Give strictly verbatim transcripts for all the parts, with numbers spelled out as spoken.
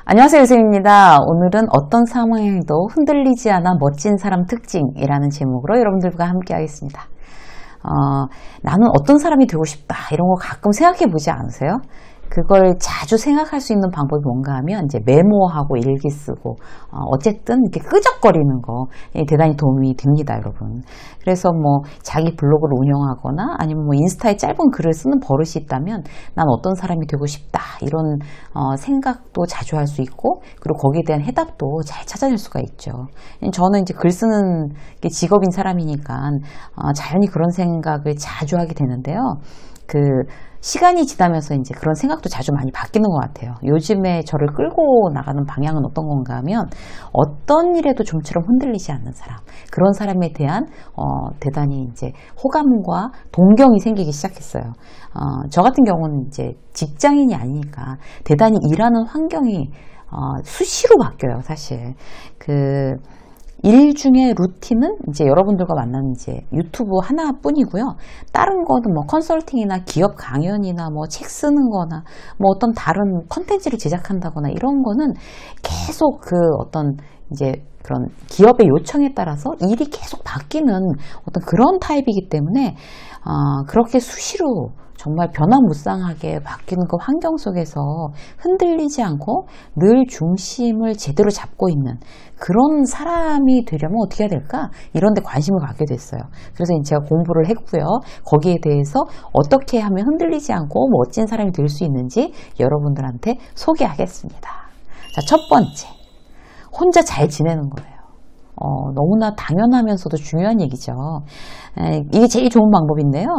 안녕하세요, 유쌤입니다. 오늘은 어떤 상황에도 흔들리지 않아 멋진 사람 특징이라는 제목으로 여러분들과 함께 하겠습니다. 어, 나는 어떤 사람이 되고 싶다 이런 거 가끔 생각해 보지 않으세요? 그걸 자주 생각할 수 있는 방법이 뭔가 하면 이제 메모하고 일기 쓰고 어, 어쨌든 이렇게 끄적거리는 거 대단히 도움이 됩니다, 여러분. 그래서 뭐 자기 블로그를 운영하거나 아니면 뭐 인스타에 짧은 글을 쓰는 버릇이 있다면 난 어떤 사람이 되고 싶다 이런 어, 생각도 자주 할 수 있고 그리고 거기에 대한 해답도 잘 찾아낼 수가 있죠. 저는 이제 글 쓰는 게 직업인 사람이니까 어, 자연히 그런 생각을 자주 하게 되는데요. 그 시간이 지나면서 이제 그런 생각도 자주 많이 바뀌는 것 같아요. 요즘에 저를 끌고 나가는 방향은 어떤 건가 하면 어떤 일에도 좀처럼 흔들리지 않는 사람, 그런 사람에 대한 어, 대단히 이제 호감과 동경이 생기기 시작했어요. 어, 저 같은 경우는 이제 직장인이 아니니까 대단히 일하는 환경이 어, 수시로 바뀌어요, 사실. 그 일 중에 루틴은 이제 여러분들과 만나는 이제 유튜브 하나뿐이고요. 다른 거는 뭐 컨설팅이나 기업 강연이나 뭐 책 쓰는 거나 뭐 어떤 다른 컨텐츠를 제작한다거나 이런 거는 계속 그 어떤 이제 그런 기업의 요청에 따라서 일이 계속 바뀌는 어떤 그런 타입이기 때문에 어, 그렇게 수시로 정말 변화무쌍하게 바뀌는 그 환경 속에서 흔들리지 않고 늘 중심을 제대로 잡고 있는 그런 사람이 되려면 어떻게 해야 될까? 이런 데 관심을 갖게 됐어요. 그래서 제가 공부를 했고요. 거기에 대해서 어떻게 하면 흔들리지 않고 멋진 사람이 될 수 있는지 여러분들한테 소개하겠습니다. 자, 첫 번째. 혼자 잘 지내는 거예요. 어, 너무나 당연하면서도 중요한 얘기죠. 에, 이게 제일 좋은 방법인데요.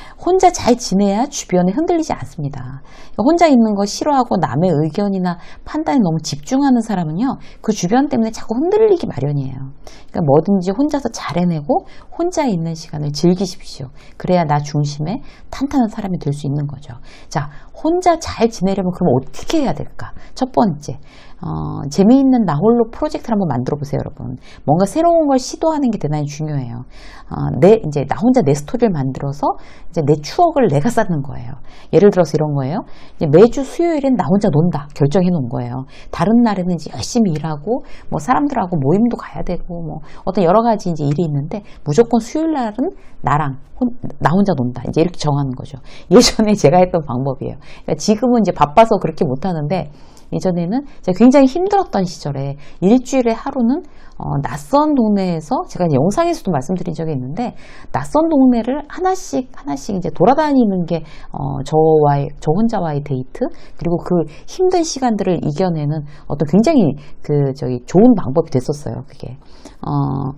혼자 잘 지내야 주변에 흔들리지 않습니다. 혼자 있는 거 싫어하고 남의 의견이나 판단에 너무 집중하는 사람은요, 그 주변 때문에 자꾸 흔들리기 마련이에요. 그러니까 뭐든지 혼자서 잘 해내고 혼자 있는 시간을 즐기십시오. 그래야 나 중심에 탄탄한 사람이 될 수 있는 거죠. 자, 혼자 잘 지내려면 그럼 어떻게 해야 될까? 첫 번째. 어, 재미있는 나홀로 프로젝트를 한번 만들어 보세요, 여러분. 뭔가 새로운 걸 시도하는 게 대단히 중요해요. 어, 내, 이제, 나 혼자 내 스토리를 만들어서 이제 내 추억을 내가 쌓는 거예요. 예를 들어서 이런 거예요. 이제 매주 수요일엔 나 혼자 논다. 결정해 놓은 거예요. 다른 날에는 이제 열심히 일하고, 뭐 사람들하고 모임도 가야 되고, 뭐 어떤 여러 가지 이제 일이 있는데, 무조건 수요일 날은 나랑, 혼, 나 혼자 논다. 이제 이렇게 정하는 거죠. 예전에 제가 했던 방법이에요. 그러니까 지금은 이제 바빠서 그렇게 못 하는데, 예전에는 제가 굉장히 힘들었던 시절에 일주일에 하루는 어, 낯선 동네에서 제가 영상에서도 말씀드린 적이 있는데 낯선 동네를 하나씩 하나씩 이제 돌아다니는 게 어, 저와의 저 혼자와의 데이트 그리고 그 힘든 시간들을 이겨내는 어떤 굉장히 그 저기 좋은 방법이 됐었어요. 그게. 어,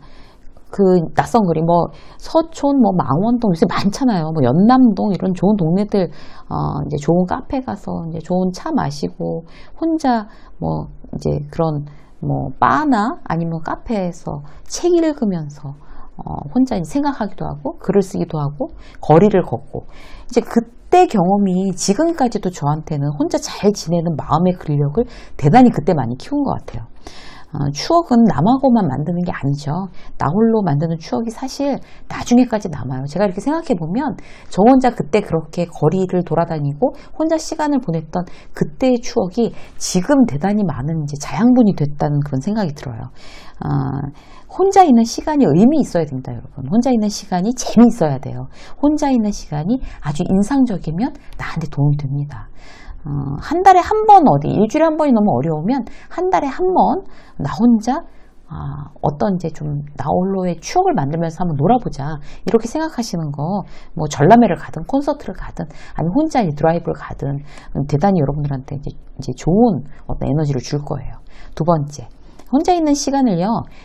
그 낯선 거리 뭐 서촌 뭐 망원동 요새 많잖아요. 뭐 연남동 이런 좋은 동네들 어 이제 좋은 카페 가서 이제 좋은 차 마시고 혼자 뭐 이제 그런 뭐 바나 아니면 카페에서 책 읽으면서 어 혼자 생각하기도 하고 글을 쓰기도 하고 거리를 걷고 이제 그때 경험이 지금까지도 저한테는 혼자 잘 지내는 마음의 근력을 대단히 그때 많이 키운 것 같아요. 어, 추억은 남하고만 만드는 게 아니죠. 나 홀로 만드는 추억이 사실 나중에까지 남아요. 제가 이렇게 생각해 보면 저 혼자 그때 그렇게 거리를 돌아다니고 혼자 시간을 보냈던 그때의 추억이 지금 대단히 많은 이제 자양분이 됐다는 그런 생각이 들어요. 어, 혼자 있는 시간이 의미 있어야 됩니다, 여러분. 혼자 있는 시간이 재미있어야 돼요. 혼자 있는 시간이 아주 인상적이면 나한테 도움이 됩니다. 어, 한 달에 한 번 어디 일주일에 한 번이 너무 어려우면 한 달에 한 번 나 혼자 아, 어떤 이제 좀 나 홀로의 추억을 만들면서 한번 놀아보자 이렇게 생각하시는 거 뭐 전람회를 가든 콘서트를 가든 아니면 혼자 이제 드라이브를 가든 대단히 여러분들한테 이제, 이제 좋은 어떤 에너지를 줄 거예요. 두 번째, 혼자 있는 시간을요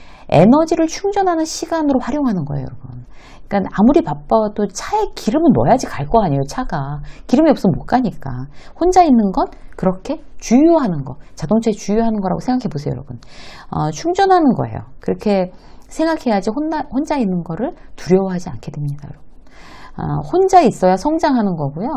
에너지를 충전하는 시간으로 활용하는 거예요, 여러분. 그러니까 아무리 바빠도 차에 기름은 넣어야지 갈 거 아니에요, 차가. 기름이 없으면 못 가니까. 혼자 있는 건 그렇게 주유하는 거, 자동차에 주유하는 거라고 생각해 보세요, 여러분. 어, 충전하는 거예요. 그렇게 생각해야지 혼자, 혼자 있는 거를 두려워하지 않게 됩니다, 여러분. 어, 혼자 있어야 성장하는 거고요.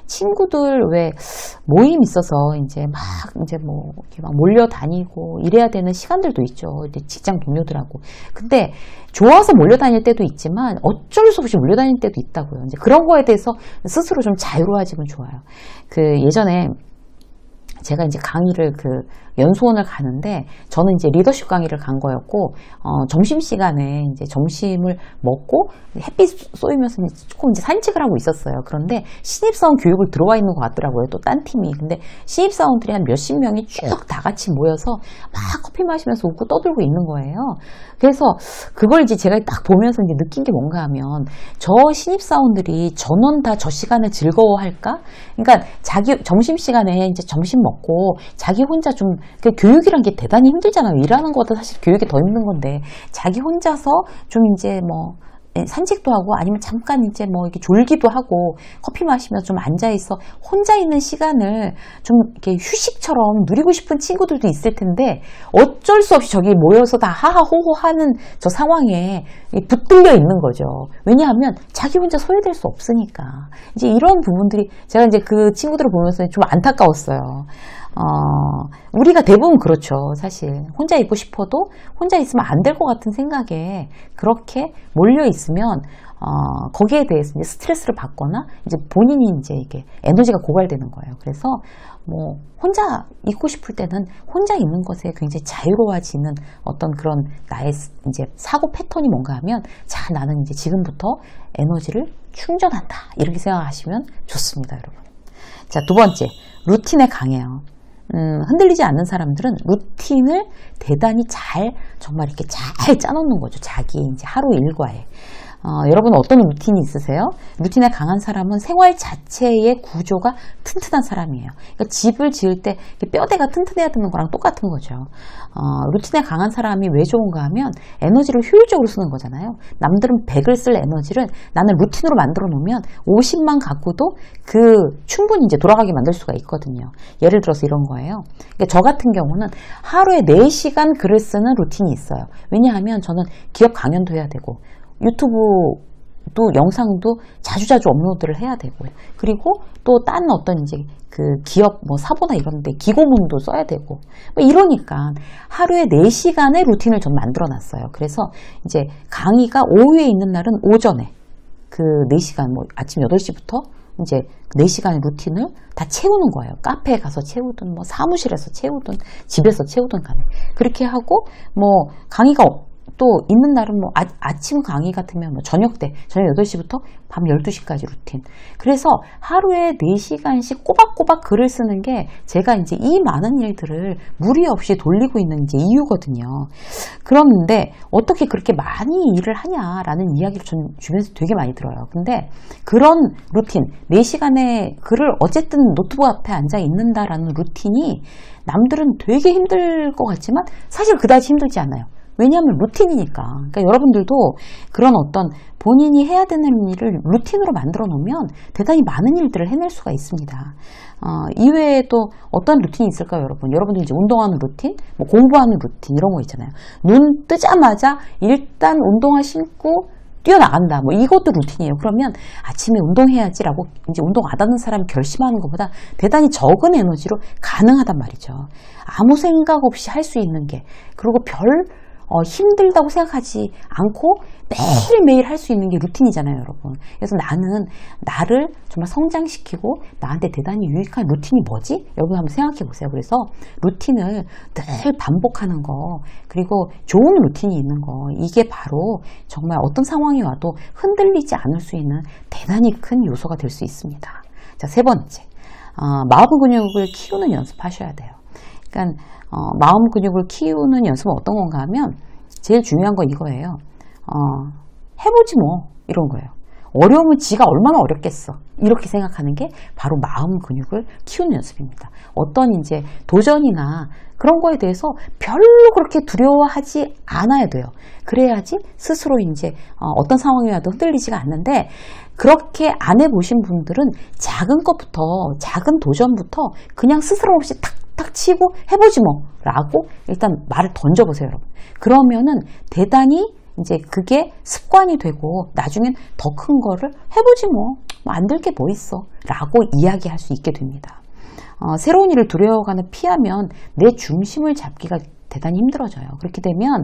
친구들 왜 모임 있어서 이제 막 이제 뭐 이렇게 막 몰려다니고 이래야 되는 시간들도 있죠. 직장 동료들하고. 근데 좋아서 몰려다닐 때도 있지만 어쩔 수 없이 몰려다닐 때도 있다고요. 이제 그런 거에 대해서 스스로 좀 자유로워지면 좋아요. 그 예전에 제가 이제 강의를 그 연수원을 가는데 저는 이제 리더십 강의를 간 거였고 어, 점심시간에 이제 점심을 먹고 햇빛 쏘이면서 조금 이제 산책을 하고 있었어요. 그런데 신입사원 교육을 들어와 있는 것 같더라고요. 또 딴 팀이. 근데 신입사원들이 한 몇십 명이 쭉 다 같이 모여서 막 커피 마시면서 웃고 떠들고 있는 거예요. 그래서 그걸 이제 제가 딱 보면서 이제 느낀 게 뭔가 하면 저 신입사원들이 전원 다 저 시간을 즐거워할까? 그러니까 자기 점심시간에 이제 점심 먹고 자기 혼자 좀 그 교육이란 게 대단히 힘들잖아요. 일하는 것보다 사실 교육이 더 힘든 건데 자기 혼자서 좀 이제 뭐 산책도 하고 아니면 잠깐 이제 뭐 이렇게 졸기도 하고 커피 마시면서 좀 앉아있어 혼자 있는 시간을 좀 이렇게 휴식처럼 누리고 싶은 친구들도 있을 텐데 어쩔 수 없이 저기 모여서 다 하하호호 하는 저 상황에 붙들려 있는 거죠. 왜냐하면 자기 혼자 소외될 수 없으니까. 이제 이런 부분들이 제가 이제 그 친구들을 보면서 좀 안타까웠어요. 어, 우리가 대부분 그렇죠. 사실 혼자 있고 싶어도 혼자 있으면 안 될 것 같은 생각에 그렇게 몰려 있으면 어, 거기에 대해서 이제 스트레스를 받거나 이제 본인이 이제 이게 에너지가 고갈되는 거예요. 그래서 뭐 혼자 있고 싶을 때는 혼자 있는 것에 굉장히 자유로워지는 어떤 그런 나의 이제 사고 패턴이 뭔가 하면 자 나는 이제 지금부터 에너지를 충전한다 이렇게 생각하시면 좋습니다, 여러분. 자, 두 번째 루틴에 강해요. 음, 흔들리지 않는 사람들은 루틴을 대단히 잘, 정말 이렇게 잘 짜놓는 거죠. 자기 이제 하루 일과에. 어, 여러분은 어떤 루틴이 있으세요? 루틴에 강한 사람은 생활 자체의 구조가 튼튼한 사람이에요. 그러니까 집을 지을 때 뼈대가 튼튼해야 되는 거랑 똑같은 거죠. 어, 루틴에 강한 사람이 왜 좋은가 하면 에너지를 효율적으로 쓰는 거잖아요. 남들은 백을 쓸 에너지를 나는 루틴으로 만들어 놓으면 오십만 갖고도 그 충분히 이제 돌아가게 만들 수가 있거든요. 예를 들어서 이런 거예요. 그러니까 저 같은 경우는 하루에 네 시간 글을 쓰는 루틴이 있어요. 왜냐하면 저는 기업 강연도 해야 되고 유튜브도 영상도 자주자주 업로드를 해야 되고요. 그리고 또 딴 어떤 이제 그 기업 뭐 사보나 이런 데 기고문도 써야 되고 뭐 이러니까 하루에 네 시간의 루틴을 전 만들어 놨어요. 그래서 이제 강의가 오후에 있는 날은 오전에 그 네 시간 뭐 아침 여덟 시부터 이제 네 시간의 루틴을 다 채우는 거예요. 카페에 가서 채우든 뭐 사무실에서 채우든 집에서 채우든 간에 그렇게 하고 뭐 강의가 또 있는 날은 뭐 아, 아침 강의 같으면 뭐 저녁 때 저녁 여덟 시부터 밤 열두 시까지 루틴. 그래서 하루에 네 시간씩 꼬박꼬박 글을 쓰는 게 제가 이제 이 많은 일들을 무리 없이 돌리고 있는 이제 이유거든요. 그런데 어떻게 그렇게 많이 일을 하냐라는 이야기를 전 주변에서 되게 많이 들어요. 근데 그런 루틴, 네 시간의 글을 어쨌든 노트북 앞에 앉아 있는다라는 루틴이 남들은 되게 힘들 것 같지만 사실 그다지 힘들지 않아요. 왜냐하면 루틴이니까. 그러니까 여러분들도 그런 어떤 본인이 해야 되는 일을 루틴으로 만들어 놓으면 대단히 많은 일들을 해낼 수가 있습니다. 어, 이외에 또 어떤 루틴이 있을까요, 여러분? 여러분들 이제 운동하는 루틴, 뭐 공부하는 루틴 이런 거 있잖아요. 눈 뜨자마자 일단 운동화 신고 뛰어나간다. 뭐 이것도 루틴이에요. 그러면 아침에 운동해야지라고 이제 운동 안 하는 사람이 결심하는 것보다 대단히 적은 에너지로 가능하단 말이죠. 아무 생각 없이 할 수 있는 게 그리고 별 어, 힘들다고 생각하지 않고 매일매일 할 수 있는 게 루틴이잖아요, 여러분. 그래서 나는 나를 정말 성장시키고 나한테 대단히 유익한 루틴이 뭐지? 여러분 한번 생각해 보세요. 그래서 루틴을 늘 반복하는 거, 그리고 좋은 루틴이 있는 거, 이게 바로 정말 어떤 상황이 와도 흔들리지 않을 수 있는 대단히 큰 요소가 될 수 있습니다. 자, 세 번째. 어, 마음 근육을 키우는 연습하셔야 돼요. 그러니까 어, 마음 근육을 키우는 연습은 어떤 건가 하면 제일 중요한 건 이거예요. 어, 해보지 뭐 이런 거예요. 어려우면 지가 얼마나 어렵겠어 이렇게 생각하는 게 바로 마음 근육을 키우는 연습입니다. 어떤 이제 도전이나 그런 거에 대해서 별로 그렇게 두려워하지 않아야 돼요. 그래야지 스스로 이제 어, 어떤 상황이 와도 흔들리지가 않는데 그렇게 안 해보신 분들은 작은 것부터 작은 도전부터 그냥 스스럼 없이 탁 탁 치고 해보지 뭐 라고 일단 말을 던져보세요, 여러분. 그러면은 대단히 이제 그게 습관이 되고 나중엔 더 큰 거를 해보지 뭐 안 될 게 뭐 있어 라고 이야기할 수 있게 됩니다. 어, 새로운 일을 두려워가는 피하면 내 중심을 잡기가 대단히 힘들어져요. 그렇게 되면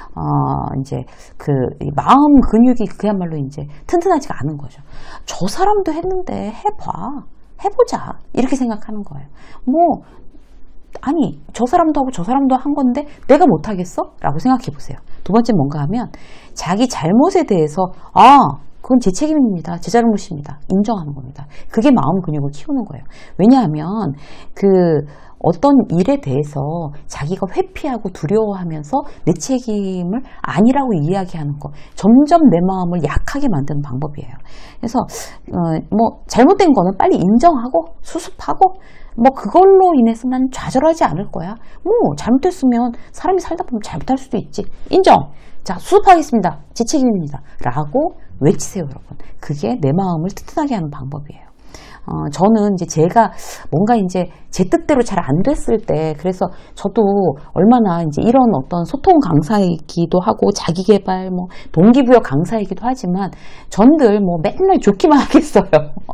어, 이제 그 마음 근육이 그야말로 이제 튼튼하지가 않은 거죠. 저 사람도 했는데 해봐, 해보자 이렇게 생각하는 거예요. 뭐 아니 저 사람도 하고 저 사람도 한 건데 내가 못하겠어? 라고 생각해 보세요. 두 번째 뭔가 하면 자기 잘못에 대해서 아 그건 제 책임입니다. 제 잘못입니다. 인정하는 겁니다. 그게 마음 근육을 키우는 거예요. 왜냐하면 그 어떤 일에 대해서 자기가 회피하고 두려워하면서 내 책임을 아니라고 이야기하는 거 점점 내 마음을 약하게 만드는 방법이에요. 그래서 어, 뭐 잘못된 거는 빨리 인정하고 수습하고 뭐 그걸로 인해서 난 좌절하지 않을 거야. 뭐 잘못했으면 사람이 살다 보면 잘못할 수도 있지. 인정. 자 수습하겠습니다. 제 책임입니다. 라고 외치세요 여러분. 그게 내 마음을 튼튼하게 하는 방법이에요. 어, 저는 이제 제가 뭔가 이제 제 뜻대로 잘 안 됐을 때, 그래서 저도 얼마나 이제 이런 어떤 소통 강사이기도 하고, 자기 개발, 뭐, 동기부여 강사이기도 하지만, 전들 뭐 맨날 좋기만 하겠어요.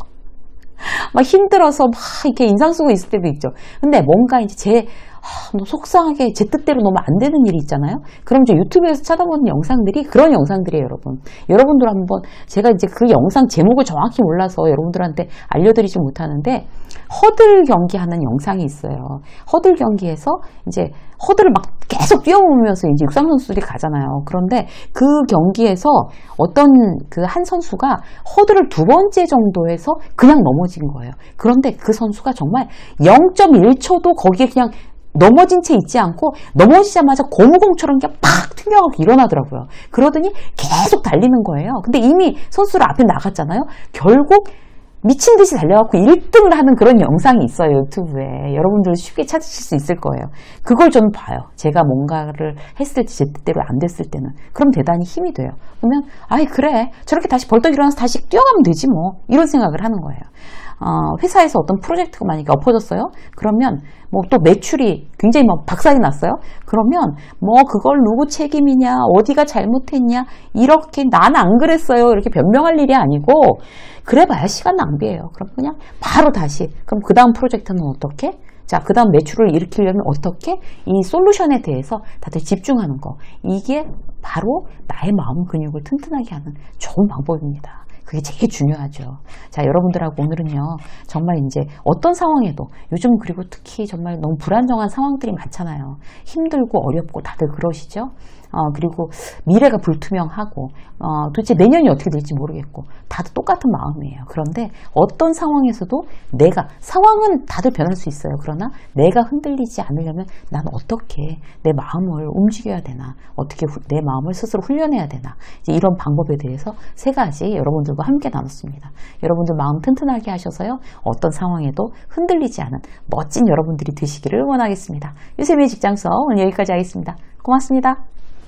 막 힘들어서 막 이렇게 인상 쓰고 있을 때도 있죠. 근데 뭔가 이제 제, 아, 뭐 속상하게 제 뜻대로 너무 안 되는 일이 있잖아요. 그럼 이제 유튜브에서 찾아보는 영상들이 그런 영상들이에요, 여러분. 여러분들 한번 제가 이제 그 영상 제목을 정확히 몰라서 여러분들한테 알려드리지 못하는데 허들 경기 하는 영상이 있어요. 허들 경기에서 이제 허들을 막 계속 뛰어오면서 이제 육상 선수들이 가잖아요. 그런데 그 경기에서 어떤 그 한 선수가 허들을 두 번째 정도에서 그냥 넘어진 거예요. 그런데 그 선수가 정말 영 점 일 초도 거기에 그냥 넘어진 채 있지 않고 넘어지자마자 고무공처럼 그냥 팍 튕겨가고 일어나더라고요. 그러더니 계속 달리는 거예요. 근데 이미 선수를 앞에 나갔잖아요. 결국 미친 듯이 달려갖고 일 등을 하는 그런 영상이 있어요. 유튜브에. 여러분들 쉽게 찾으실 수 있을 거예요. 그걸 저는 봐요. 제가 뭔가를 했을 때 제 뜻대로 안 됐을 때는. 그럼 대단히 힘이 돼요. 그러면 아이 그래 저렇게 다시 벌떡 일어나서 다시 뛰어가면 되지 뭐. 이런 생각을 하는 거예요. 어, 회사에서 어떤 프로젝트가 만약에 엎어졌어요. 그러면 뭐 또 매출이 굉장히 막 박살이 났어요. 그러면 뭐 그걸 누구 책임이냐, 어디가 잘못했냐, 이렇게 난 안 그랬어요. 이렇게 변명할 일이 아니고 그래봐야 시간 낭비예요. 그럼 그냥 바로 다시. 그럼 그 다음 프로젝트는 어떻게? 자, 그 다음 매출을 일으키려면 어떻게? 이 솔루션에 대해서 다들 집중하는 거. 이게 바로 나의 마음 근육을 튼튼하게 하는 좋은 방법입니다. 그게 제일 중요하죠. 자, 여러분들하고 오늘은요, 정말 이제 어떤 상황에도 요즘 그리고 특히 정말 너무 불안정한 상황들이 많잖아요. 힘들고 어렵고 다들 그러시죠? 어, 그리고 미래가 불투명하고, 어, 도대체 내년이 어떻게 될지 모르겠고, 다들 똑같은 마음이에요. 그런데 어떤 상황에서도 내가, 상황은 다들 변할 수 있어요. 그러나 내가 흔들리지 않으려면 난 어떻게 내 마음을 움직여야 되나, 어떻게 후, 내 마음을 스스로 훈련해야 되나, 이제 이런 방법에 대해서 세 가지 여러분들과 함께 나눴습니다. 여러분들 마음 튼튼하게 하셔서요, 어떤 상황에도 흔들리지 않은 멋진 여러분들이 되시기를 응원하겠습니다. 유세미의 직장서 오늘 여기까지 하겠습니다. 고맙습니다.